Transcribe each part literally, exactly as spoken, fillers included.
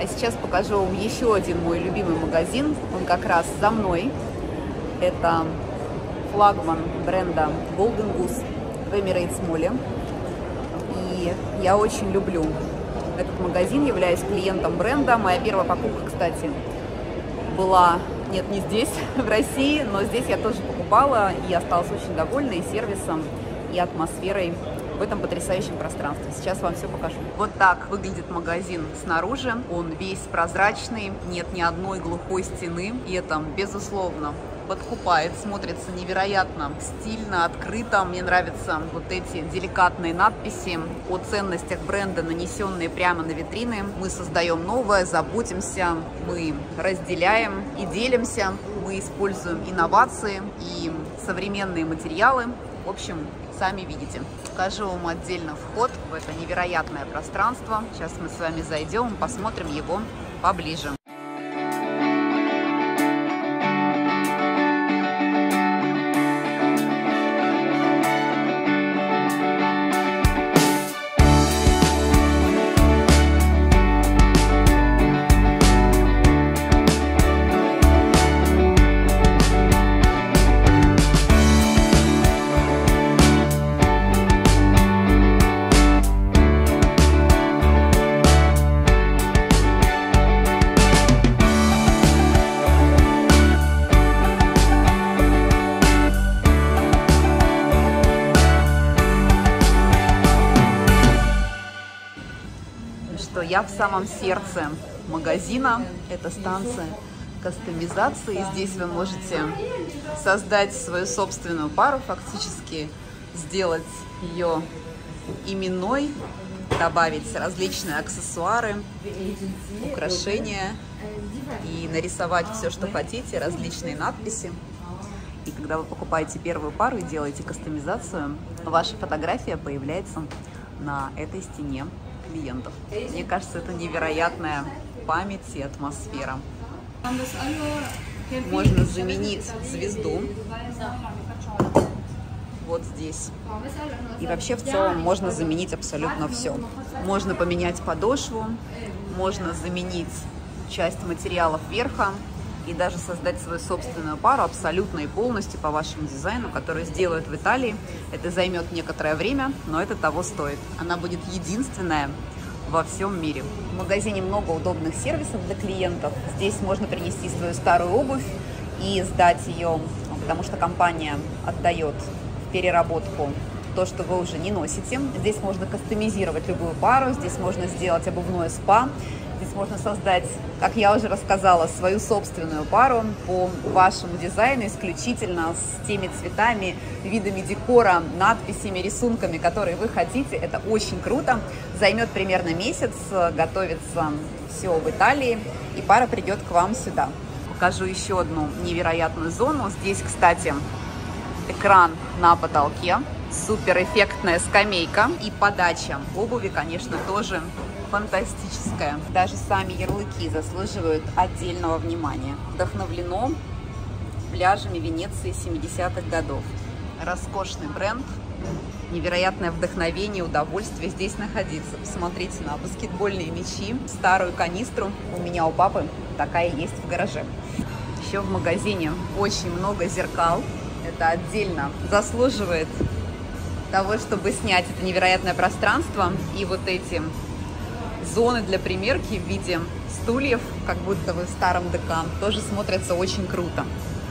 А сейчас покажу вам еще один мой любимый магазин. Он как раз за мной. Это флагман бренда Golden Goose в Emirates Молле. И я очень люблю этот магазин, являюсь клиентом бренда. Моя первая покупка, кстати, была, нет, не здесь, в России, но здесь я тоже покупала и осталась очень довольна и сервисом, и атмосферой в этом потрясающем пространстве. Сейчас вам все покажу. Вот так выглядит магазин снаружи. Он весь прозрачный, нет ни одной глухой стены, и это, безусловно, подкупает, смотрится невероятно стильно, открыто. Мне нравятся вот эти деликатные надписи о ценностях бренда, нанесенные прямо на витрины. Мы создаем новое, заботимся, мы разделяем и делимся, мы используем инновации и современные материалы. В общем, сами видите. Покажу вам отдельно вход в это невероятное пространство. Сейчас мы с вами зайдем, посмотрим его поближе. Я в самом сердце магазина. Это станция кастомизации. Здесь вы можете создать свою собственную пару, фактически сделать ее именной, добавить различные аксессуары, украшения и нарисовать все, что хотите, различные надписи. И когда вы покупаете первую пару и делаете кастомизацию, ваша фотография появляется на этой стене клиентов. Мне кажется, это невероятная память и атмосфера. Можно заменить звезду вот здесь. И вообще в целом можно заменить абсолютно все. Можно поменять подошву, можно заменить часть материалов верха и даже создать свою собственную пару абсолютно и полностью по вашему дизайну, которую сделают в Италии. Это займет некоторое время, но это того стоит. Она будет единственная во всем мире. В магазине много удобных сервисов для клиентов. Здесь можно принести свою старую обувь и сдать ее, потому что компания отдает в переработку то, что вы уже не носите. Здесь можно кастомизировать любую пару, здесь можно сделать обувное спа. Здесь можно создать, как я уже рассказала, свою собственную пару по вашему дизайну, исключительно с теми цветами, видами декора, надписями, рисунками, которые вы хотите. Это очень круто. Займет примерно месяц, готовится все в Италии, и пара придет к вам сюда. Покажу еще одну невероятную зону. Здесь, кстати, экран на потолке, суперэффектная скамейка и подача обуви, конечно, тоже фантастическая. Даже сами ярлыки заслуживают отдельного внимания. Вдохновлено пляжами Венеции семидесятых годов. Роскошный бренд, невероятное вдохновение, удовольствие здесь находиться. Посмотрите на баскетбольные мячи, старую канистру. У меня у папы такая есть в гараже. Еще в магазине очень много зеркал. Это отдельно заслуживает того, чтобы снять это невероятное пространство. И вот эти зоны для примерки в виде стульев, как будто вы в старом ДК, тоже смотрятся очень круто.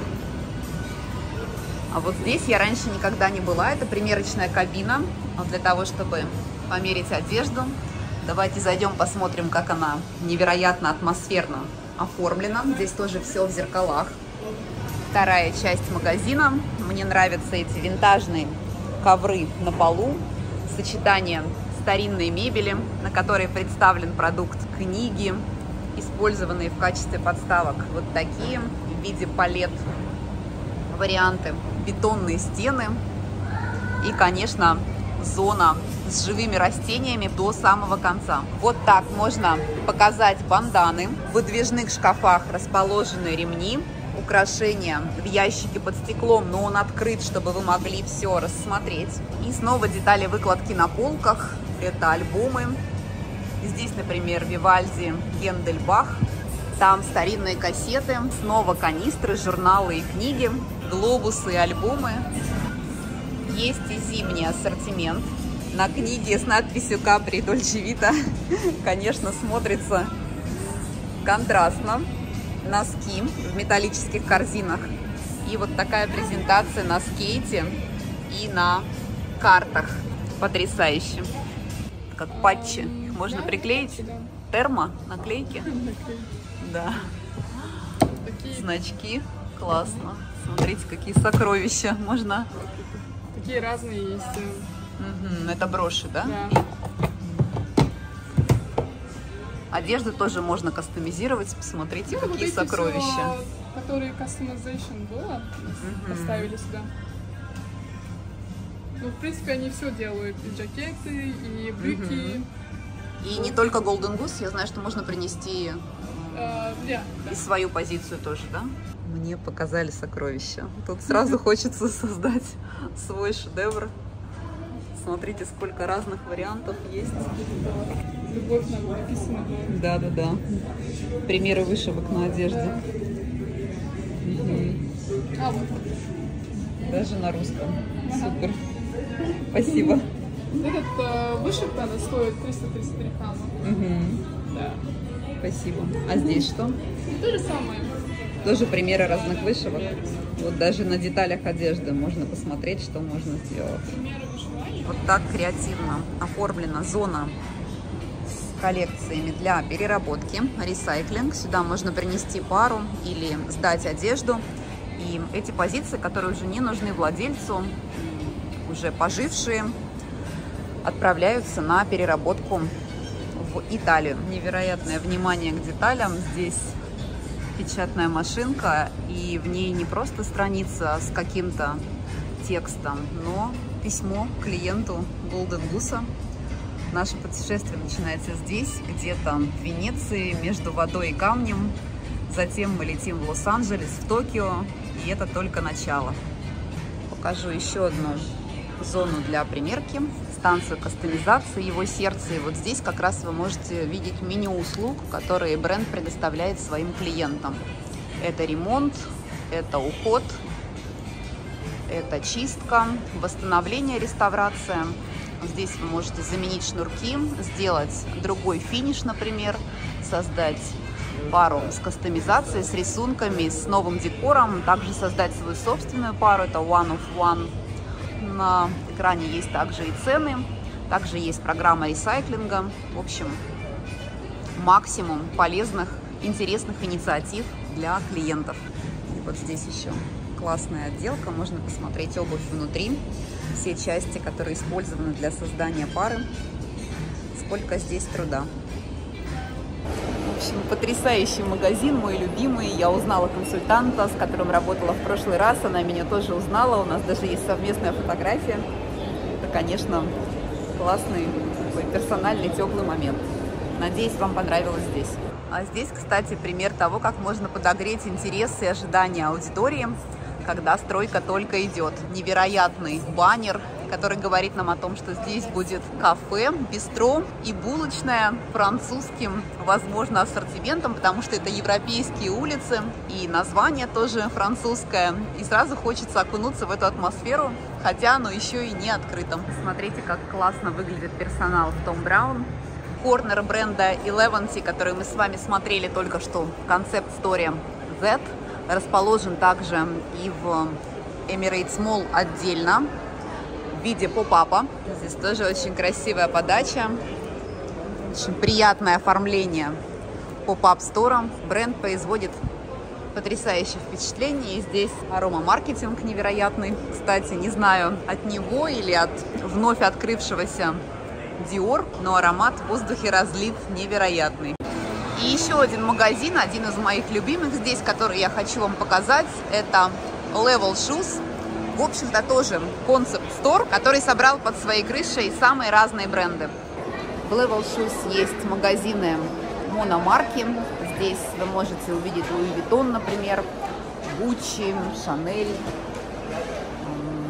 А вот здесь я раньше никогда не была. Это примерочная кабина для того, чтобы померить одежду. Давайте зайдем, посмотрим, как она невероятно атмосферно оформлена. Здесь тоже все в зеркалах. Вторая часть магазина. Мне нравятся эти винтажные ковры на полу, сочетание старинной мебели, на которой представлен продукт, книги, использованные в качестве подставок. Вот такие в виде палет варианты. Бетонные стены и, конечно, зона с живыми растениями до самого конца. Вот так можно показать банданы. В выдвижных шкафах расположены ремни, украшения в ящике под стеклом, но он открыт, чтобы вы могли все рассмотреть. И снова детали выкладки на полках. Это альбомы, Здесь, например, Вивальди, Гендель, Бах. Там старинные кассеты, снова канистры, журналы и книги, глобусы и альбомы. Есть и зимний ассортимент. На книге с надписью «Капри Дольче Вита», конечно, смотрится контрастно. Носки в металлических корзинах. И вот такая презентация на скейте и на картах. Потрясающе. Как патчи. Их можно приклеить. Термо, наклейки. Да. Значки. Классно. Смотрите, какие сокровища. Можно. Такие разные есть. Угу. Это броши, да? Да. Одежду тоже можно кастомизировать. Посмотрите, Ну, какие вот сокровища. Все, которые customization было, Угу. поставили сюда. Ну, в принципе, они все делают. И жакеты, и брюки. Угу. И не только Golden Goose. Я знаю, что можно принести Uh, yeah, да. и свою позицию тоже, да? Мне показали сокровища. Тут сразу хочется создать свой шедевр. Смотрите, сколько разных вариантов есть. Любовь нам написана. Да, да, да. Примеры вышивок на одежде. Да. Угу. А, вот. Даже на русском. Супер. Спасибо. Этот э, вышивка, она стоит триста тридцать три хамма. Угу. Да. Спасибо. А здесь что? То же самое. Тоже примеры разных вышивок. Вот даже на деталях одежды можно посмотреть, что можно сделать. Примеры вышивания. Вот так креативно оформлена зона с коллекциями для переработки, ресайклинг. Сюда можно принести пару или сдать одежду. И эти позиции, которые уже не нужны владельцу, уже пожившие, отправляются на переработку в Италию. Невероятное внимание к деталям. Здесь печатная машинка, и в ней не просто страница с каким-то текстом, но письмо клиенту Golden Goose. Наше путешествие начинается здесь, где-то в Венеции, между водой и камнем. Затем мы летим в Лос-Анджелес, в Токио, и это только начало. Покажу еще одну зону для примерки, станцию кастомизации, его сердце. И вот здесь как раз вы можете видеть меню услуг, которые бренд предоставляет своим клиентам. Это ремонт, это уход, это чистка, восстановление, реставрация. Здесь вы можете заменить шнурки, сделать другой финиш, например, создать пару с кастомизацией, с рисунками, с новым декором, также создать свою собственную пару, это one of one. На экране есть также и цены, также есть программа ресайклинга. В общем, максимум полезных, интересных инициатив для клиентов. И вот здесь еще классная отделка, можно посмотреть обувь внутри, все части, которые использованы для создания пары. Сколько здесь труда. В общем, потрясающий магазин, мой любимый. Я узнала консультанта, с которым работала в прошлый раз. Она меня тоже узнала. У нас даже есть совместная фотография. Это, конечно, классный, такой персональный, теплый момент. Надеюсь, вам понравилось здесь. А здесь, кстати, пример того, как можно подогреть интерес и ожидания аудитории, когда стройка только идет. Невероятный баннер, который говорит нам о том, что здесь будет кафе, бистро и булочная французским, возможно, ассортиментом, потому что это европейские улицы, и название тоже французское. И сразу хочется окунуться в эту атмосферу, хотя оно еще и не открыто. Смотрите, как классно выглядит персонал в Том Браун. Корнер бренда Eleventy, который мы с вами смотрели только что, концепт-сторе Z, расположен также и в Emirates Mall отдельно, в виде поп-апа. Здесь тоже очень красивая подача, очень приятное оформление поп-ап-стора. Бренд производит потрясающее впечатление. И здесь аромамаркетинг невероятный. Кстати, не знаю, от него или от вновь открывшегося Dior, но аромат в воздухе разлит невероятный. И еще один магазин, один из моих любимых здесь, который я хочу вам показать, это Level Shoes. В общем-то, тоже концепт-стор, который собрал под своей крышей самые разные бренды. В Level Shoes есть магазины мономарки. Здесь вы можете увидеть Louis Vuitton, например, Gucci, Chanel,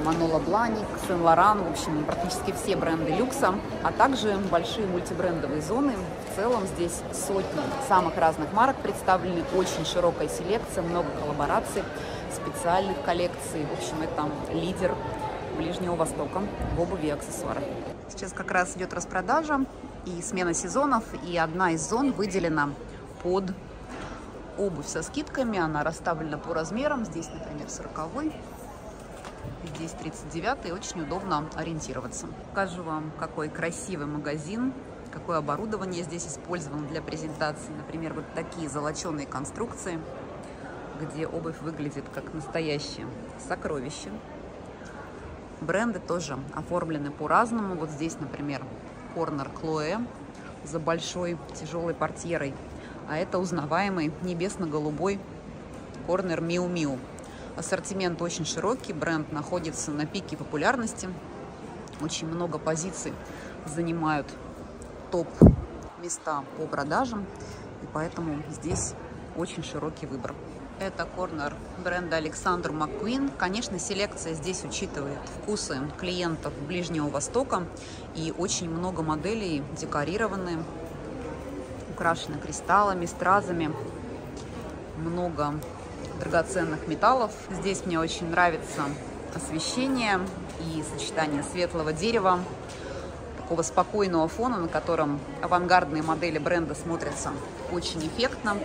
Manolo Blahnik, Saint Laurent, в общем, практически все бренды люкса, а также большие мультибрендовые зоны. В целом здесь сотни самых разных марок представлены, очень широкая селекция, много коллабораций, специальных коллекций. В общем, это лидер Ближнего Востока в обуви и аксессуарах. Сейчас как раз идет распродажа и смена сезонов, и одна из зон выделена под обувь со скидками. Она расставлена по размерам. Здесь, например, сороковой, здесь тридцать девятый. Очень удобно ориентироваться. Покажу вам, какой красивый магазин, какое оборудование здесь использовано для презентации. Например, вот такие золоченые конструкции, где обувь выглядит как настоящее сокровище. Бренды тоже оформлены по-разному. Вот здесь, например, Корнер Chloé за большой тяжелой портьерой. А это узнаваемый небесно-голубой Корнер Miu Miu. Ассортимент очень широкий, бренд находится на пике популярности. Очень много позиций занимают топ-места по продажам, и поэтому здесь очень широкий выбор. Это корнер бренда Alexander McQueen. Конечно, селекция здесь учитывает вкусы клиентов Ближнего Востока, и очень много моделей декорированы, украшены кристаллами, стразами, много драгоценных металлов. Здесь мне очень нравится освещение и сочетание светлого дерева, такого спокойного фона, на котором авангардные модели бренда смотрятся очень эффектно.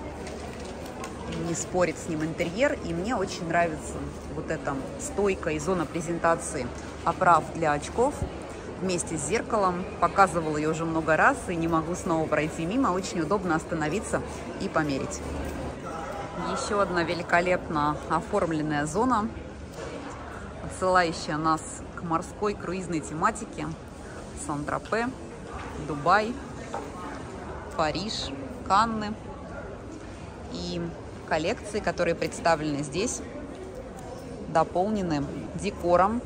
Не спорит с ним интерьер, и мне очень нравится вот эта стойка и зона презентации оправ для очков вместе с зеркалом. Показывала ее уже много раз и не могу снова пройти мимо. Очень удобно остановиться и померить. Еще одна великолепно оформленная зона, отсылающая нас к морской круизной тематике. Сан-Тропе, Дубай, Париж, Канны. И коллекции, которые представлены здесь, дополнены декором,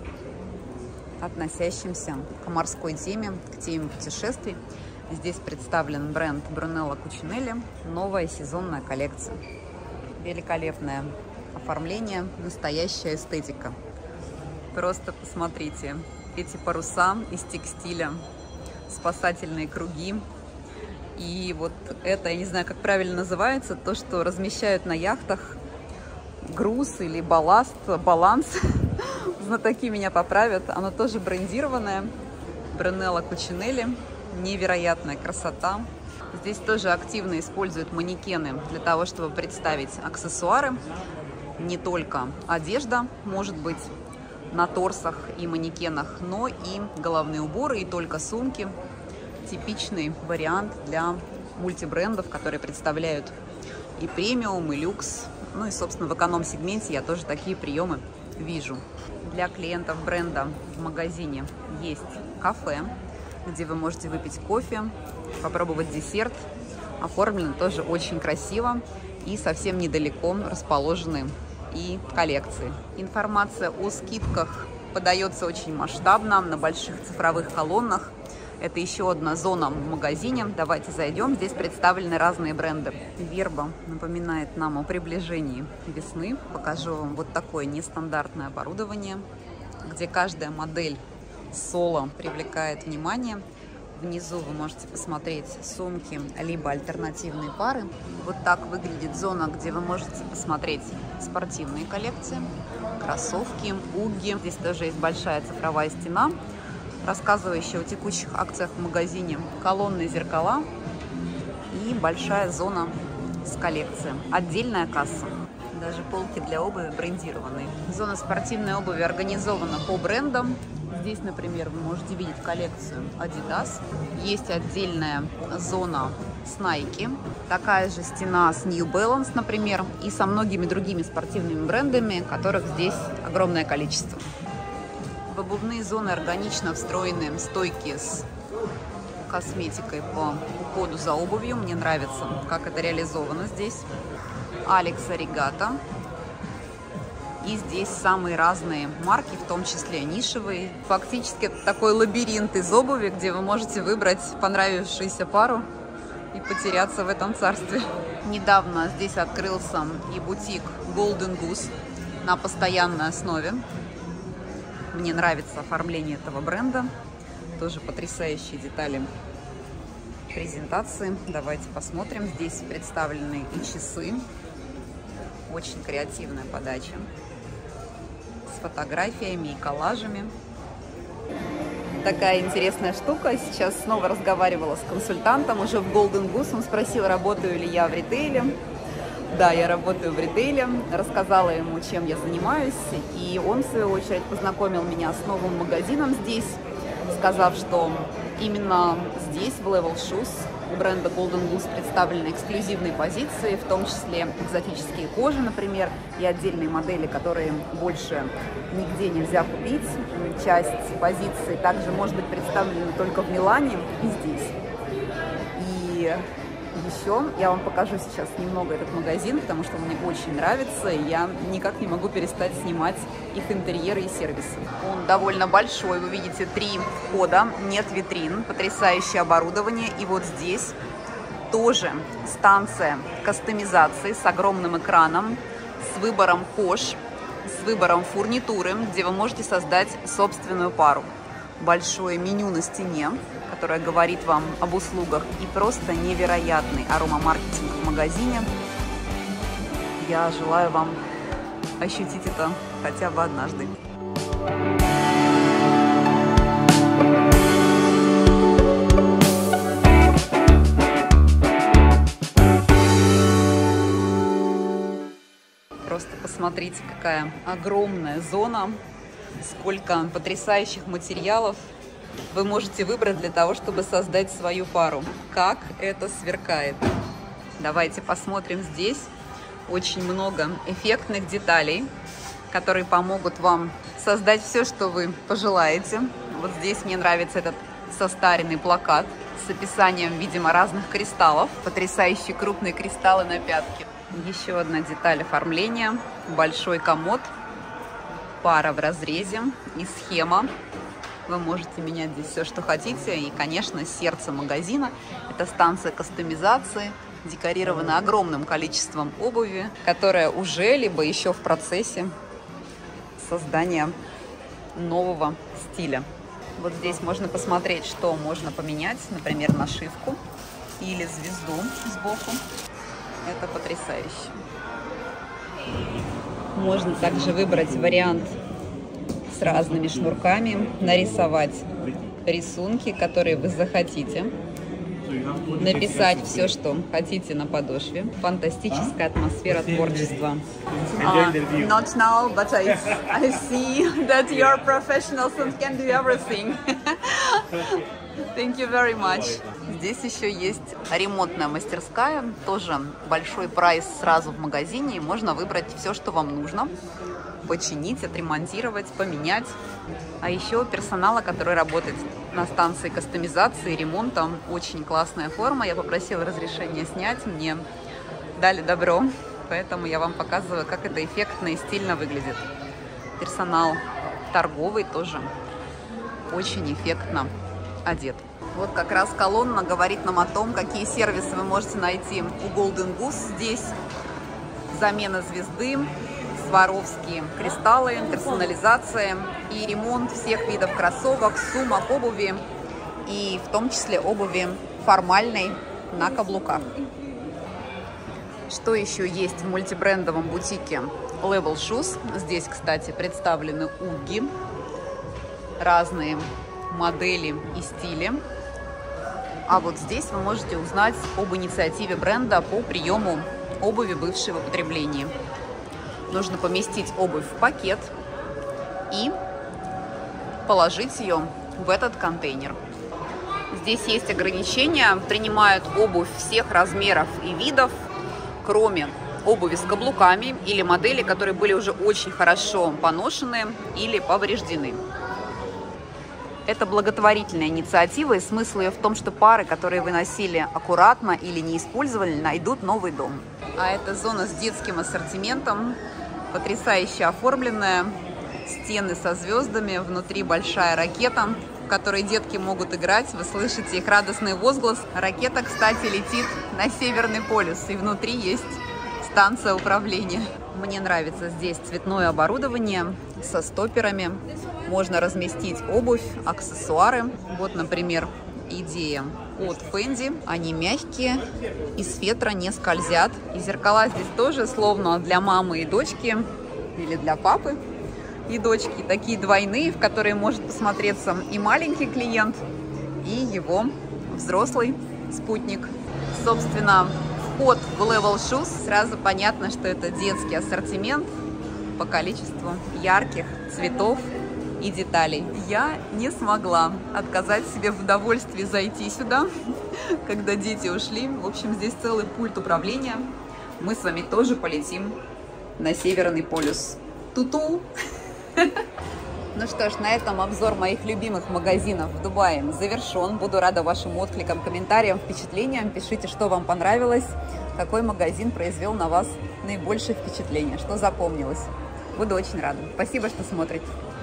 относящимся к морской теме, к теме путешествий. Здесь представлен бренд Brunello Cucinelli, новая сезонная коллекция. Великолепное оформление, настоящая эстетика. Просто посмотрите, эти паруса из текстиля, спасательные круги. И вот это, я не знаю, как правильно называется, то, что размещают на яхтах груз или балласт, баланс. Знатоки меня поправят. Оно тоже брендированное. Brunello Cucinelli. Невероятная красота. Здесь тоже активно используют манекены для того, чтобы представить аксессуары. Не только одежда может быть на торсах и манекенах, но и головные уборы, и только сумки. Типичный вариант для мультибрендов, которые представляют и премиум, и люкс. Ну и, собственно, в эконом-сегменте я тоже такие приемы вижу. Для клиентов бренда в магазине есть кафе, где вы можете выпить кофе, попробовать десерт. Оформлено тоже очень красиво, и совсем недалеко расположены и коллекции. Информация о скидках подается очень масштабно на больших цифровых колоннах. Это еще одна зона в магазине. Давайте зайдем. Здесь представлены разные бренды. Верба напоминает нам о приближении весны. Покажу вам вот такое нестандартное оборудование, где каждая модель соло привлекает внимание. Внизу вы можете посмотреть сумки, либо альтернативные пары. Вот так выглядит зона, где вы можете посмотреть спортивные коллекции, кроссовки, угги. Здесь тоже есть большая цифровая стена, рассказывающая о текущих акциях в магазине, колонны, зеркала и большая зона с коллекцией. Отдельная касса. Даже полки для обуви брендированные. Зона спортивной обуви организована по брендам. Здесь, например, вы можете видеть коллекцию Adidas. Есть отдельная зона с Nike. Такая же стена с New Balance, например, и со многими другими спортивными брендами, которых здесь огромное количество. В обувные зоны органично встроены стойки с косметикой по уходу за обувью. Мне нравится, как это реализовано здесь. Alex Arigato. И здесь самые разные марки, в том числе нишевые. Фактически это такой лабиринт из обуви, где вы можете выбрать понравившуюся пару и потеряться в этом царстве. Недавно здесь открылся и бутик Golden Goose на постоянной основе. Мне нравится оформление этого бренда. Тоже потрясающие детали презентации. Давайте посмотрим. Здесь представлены и часы. Очень креативная подача. С фотографиями и коллажами. Такая интересная штука. Сейчас снова разговаривала с консультантом уже в Golden Goose. Он спросил, работаю ли я в ритейле. Да, я работаю в ритейле. Рассказала ему, чем я занимаюсь. И он, в свою очередь, познакомил меня с новым магазином здесь, сказав, что именно здесь, в Level Shoes, у бренда Golden Goose представлены эксклюзивные позиции, в том числе экзотические кожи, например, и отдельные модели, которые больше нигде нельзя купить. Часть позиций также может быть представлена только в Милане и здесь. И еще я вам покажу сейчас немного этот магазин, потому что он мне очень нравится, и я никак не могу перестать снимать их интерьеры и сервисы. Он довольно большой, вы видите, три входа, нет витрин, потрясающее оборудование. И вот здесь тоже станция кастомизации с огромным экраном, с выбором кож, с выбором фурнитуры, где вы можете создать собственную пару. Большое меню на стене, которое говорит вам об услугах, и просто невероятный аромамаркетинг в магазине. Я желаю вам ощутить это хотя бы однажды. Просто посмотрите, какая огромная зона, сколько потрясающих материалов вы можете выбрать для того, чтобы создать свою пару. Как это сверкает! Давайте посмотрим здесь. Очень много эффектных деталей, которые помогут вам создать все, что вы пожелаете. Вот здесь мне нравится этот состаренный плакат с описанием, видимо, разных кристаллов. Потрясающие крупные кристаллы на пятке. Еще одна деталь оформления. Большой комод, пара в разрезе и схема. Вы можете менять здесь все, что хотите. И, конечно, сердце магазина – это станция кастомизации, декорирована огромным количеством обуви, которая уже либо еще в процессе создания нового стиля. Вот здесь можно посмотреть, что можно поменять, например, нашивку или звезду сбоку. Это потрясающе. Можно также выбрать вариант с разными шнурками, нарисовать рисунки, которые вы захотите, написать все, что хотите на подошве. Фантастическая атмосфера творчества. Uh, not now, but I, I see that you're professionals and can do everything. Thank you very much. Здесь еще есть ремонтная мастерская, тоже большой прайс сразу в магазине. Можно выбрать все, что вам нужно, починить, отремонтировать, поменять. А еще персонала, который работает на станции кастомизации и ремонта. Очень классная форма. Я попросила разрешения снять, мне дали добро, поэтому я вам показываю, как это эффектно и стильно выглядит. Персонал торговый тоже очень эффектно одет. Вот как раз колонна говорит нам о том, какие сервисы вы можете найти у Golden Goose здесь. Замена звезды, Сваровские кристаллы, персонализация и ремонт всех видов кроссовок, сумок, обуви и в том числе обуви формальной на каблуках. Что еще есть в мультибрендовом бутике Level Shoes? Здесь, кстати, представлены угги, разные модели и стили. А вот здесь вы можете узнать об инициативе бренда по приему обуви, бывшей в употреблении. Нужно поместить обувь в пакет и положить ее в этот контейнер. Здесь есть ограничения, принимают обувь всех размеров и видов, кроме обуви с каблуками или модели, которые были уже очень хорошо поношены или повреждены. Это благотворительная инициатива, и смысл ее в том, что пары, которые вы носили аккуратно или не использовали, найдут новый дом. А это зона с детским ассортиментом, потрясающе оформленная, стены со звездами, внутри большая ракета, в которой детки могут играть, вы слышите их радостный возглас. Ракета, кстати, летит на Северный полюс, и внутри есть станция управления. Мне нравится здесь цветное оборудование со стоперами. можно разместить обувь, аксессуары. Вот, например, идея от Fendi. Они мягкие, из фетра не скользят. И зеркала здесь тоже словно для мамы и дочки, или для папы и дочки. Такие двойные, в которые может посмотреться и маленький клиент, и его взрослый спутник. Собственно, вход в Level Shoes. Сразу понятно, что это детский ассортимент по количеству ярких цветов и деталей. Я не смогла отказать себе в удовольствии зайти сюда, когда дети ушли. В общем, здесь целый пульт управления. Мы с вами тоже полетим на Северный полюс. Ту-ту! Ну что ж, на этом обзор моих любимых магазинов в Дубае завершен. Буду рада вашим откликам, комментариям, впечатлениям. Пишите, что вам понравилось, какой магазин произвел на вас наибольшее впечатление, что запомнилось. Буду очень рада. Спасибо, что смотрите.